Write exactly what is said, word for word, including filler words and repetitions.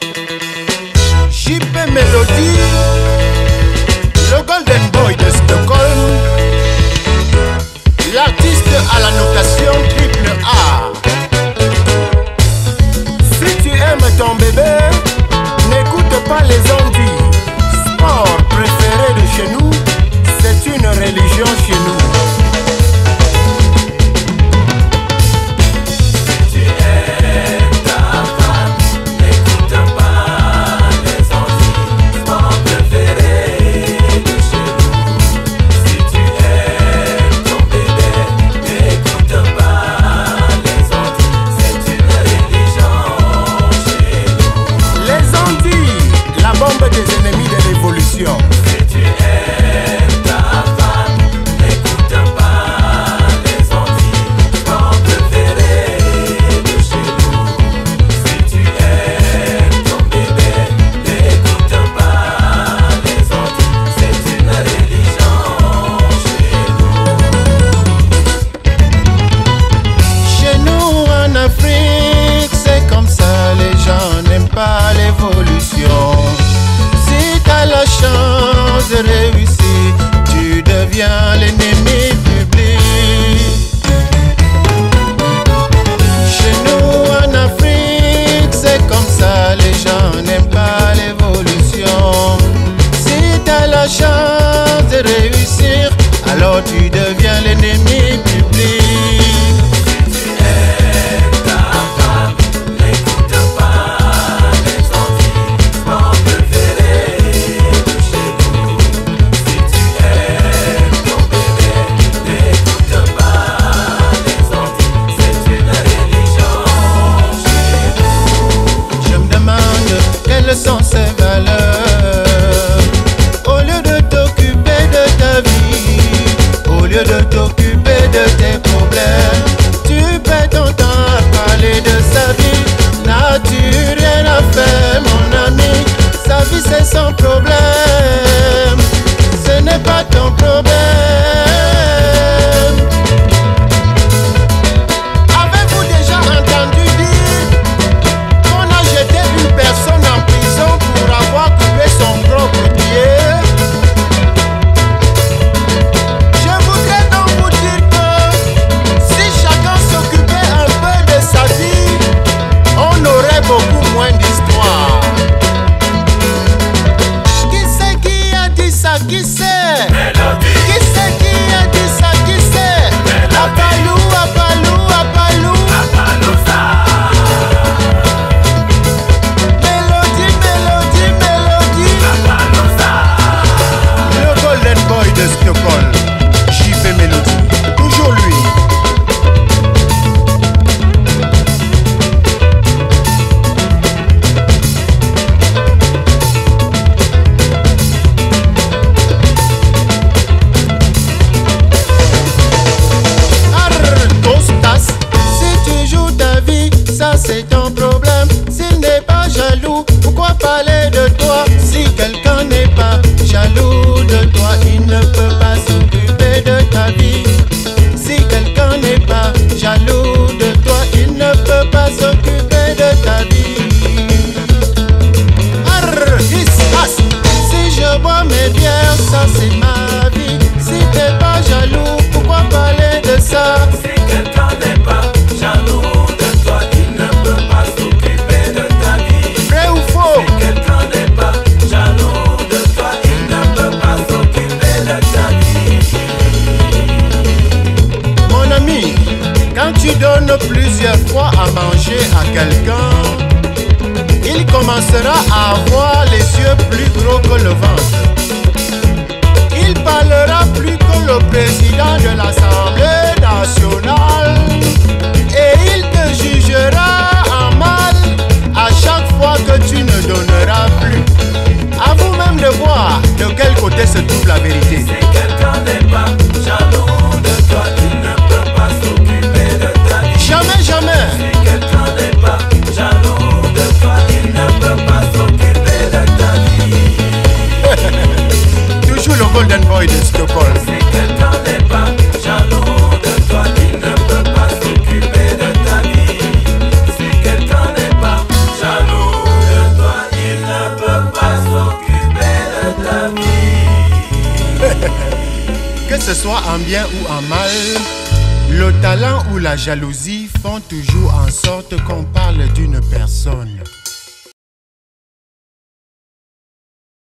J P Melody, le Golden Boy de Stockholm, l'artiste à la notation triple A. Si tu aimes ton bébé, n'écoute pas les envies. Sport préféré de chez nous, c'est une religion chez nous. Réussi, tu deviens l'ennemi public. Chez nous en Afrique, c'est comme ça, les gens n'aiment pas l'évolution. Si t'as la chance de réussir, alors tu deviens l'ennemi public. Sont ses valeurs. Au lieu de t'occuper de ta vie, au lieu de t'occuper de tes problèmes, tu perds ton temps à parler de sa vie. N'as-tu rien à faire, mon ami? Sa vie c'est son problème, ce n'est pas ton problème. Avez-vous déjà entendu dire qu'on a jeté une personne en prison pour avoir coupé son propre pied? Je voudrais donc vous dire que si chacun s'occupait un peu de sa vie, on aurait beaucoup moins d'histoire. Qui c'est qui a dit ça? Qui c'est? Qui c'est qui a dit ça? Qui c'est? Apalou, Apalou, Apalou, Apalou ça. De Stockholm, J P Melody, toujours lui. Artostas, si tu joues ta vie, ça c'est ton problème. S'il n'est pas jaloux, pourquoi parler de toi? Si quelqu'un n'est pas jaloux de toi, il ne peut pas s'occuper de ta vie. Si quelqu'un n'est pas jaloux de toi, il ne peut pas s'occuper de ta vie. Arr, si je bois mes bières, ça c'est ma vie. Si t'es pas jaloux, pourquoi parler de ça? Si quelqu'un n'est pas jaloux de toi, il ne peut pas s'occuper de ta vie. Vrai ou faux? Si quelqu'un n'est pas jaloux de toi, il ne peut pas s'occuper de ta vie. Mon ami, quand tu donnes plusieurs fois à manger à quelqu'un, il commencera à avoir les yeux plus gros que le ventre. Il parlera plus que le président de l'Assemblée nationale et il te jugera en mal à chaque fois que tu ne donneras plus. À vous-même de voir de quel côté se trouve la vérité. Si quelqu'un n'est pas jaloux de toi, il ne peut pas s'occuper de ta vie. Jamais, jamais. Si quelqu'un n'est pas jaloux de toi, il ne peut pas s'occuper de ta vie. Toujours le Golden Boy de Stockholm. Si quelqu'un n'est pas jaloux de toi, il ne peut pas s'occuper de ta vie. Si quelqu'un n'est pas jaloux de toi, ce soit en bien ou en mal, le talent ou la jalousie font toujours en sorte qu'on parle d'une personne.